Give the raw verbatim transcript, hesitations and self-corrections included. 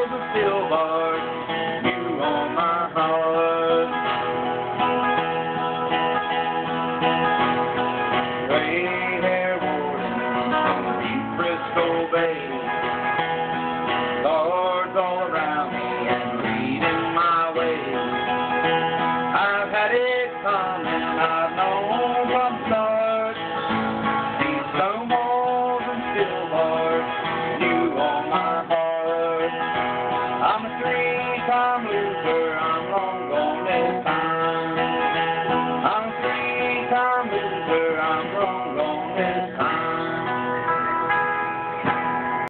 walls of steel bars, you on my heart. Gray-haired warden from East Frisco Bay, Lords all around me and leading my way. I've had it coming, I've known from the start. These stone walls and steel bars, you on my heart. I'm a three-time loser, I'm long gone this time.